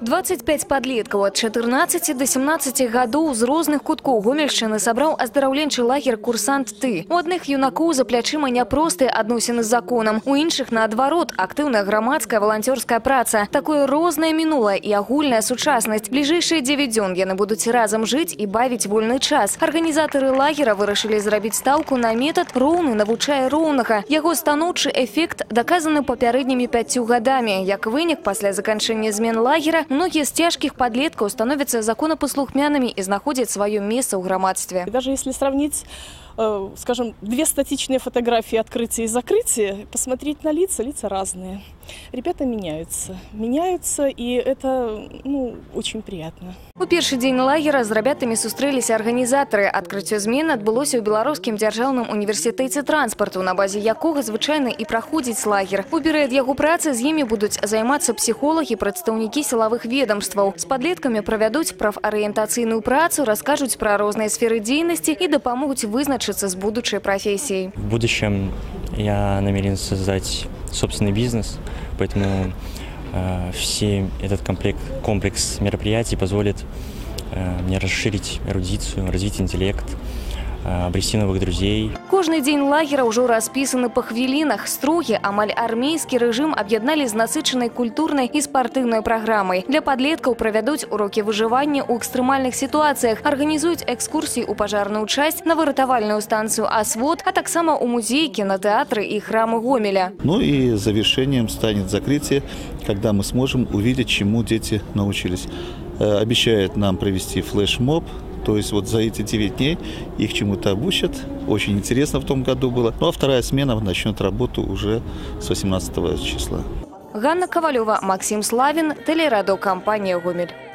25 подлеткаў ад 14 до 17 гадоў з розных куткоў Гомельшчыны сабраў аздараўленчы лагер «Курсант Ты». У адных юнакоў за плячыма няпростыя адносіны з законам, у іншых, наадварот, актыўная грамадская валанцёрская праца. Такое рознае мінулае і агульная сучаснасць. Бліжэйшыя 9 дзён яны будуць разам жыць і бавіць вольны час. Арганізатары лагера вырашылі зрабіць стаўку на метад «Роўны навучае роўнага». Яго станоўчы эфект даказаны папярэднімі 5 гадамі. Як вынік, пасля заканчэння змен лагера, многие з цяжкіх подлеткаў становятся законопослухмянымі и находят свое место в громадстве. Даже если сравнить, скажем, две статичные фотографии открытия и закрытия, посмотреть на лица, лица разные. Ребята меняются, и это, очень приятно. У першы дзень лагера з рабятамі сустрэліся арганізатары. Адкрыццё змен адбылося ў Беларускім дзяржаўным універсітэце транспарту, на базе якога звычайна і праходзіць лагер. У перыяд яго працы з імі будуць займацца псіхолагі, прадстаўнікі сілавых ведомстваў. З падлеткамі правядуць прафарыентацыйную працу, раскажуць пра розныя сферы дзейнасці і дапамогуць вызначыцца з будучай прафесіяй. В будущем я намерен создать собственный бизнес, поэтому этот комплекс мероприятий позволит мне расширить эрудицию, развить интеллект, обрести новых друзей. Кожны дзень лагера ўжо распісаны па хвілінах. Строгі, амаль армейскі рэжым аб'ядналі з насычанай культурнай і спартыўнай праграмай. Для падлеткаў правядуць урокі выжывання ў экстрэмальных сітуацыях, арганізуюць экскурсіі ў пажарную часць, на выратавальную станцыю «Асвод», а таксама ў музеі, кинотеатры и храмы Гомеля. Ну и завершением станет закрытие, когда мы сможем увидеть, чему дети научились. Обещают нам провести флешмоб. То есть вот за эти 9 дней их чему-то обучат. Очень интересно в том году было. Ну а вторая смена начнет работу уже с 18 числа. Ганна Ковалева, Максим Славин, телерадиокомпания «Гомель».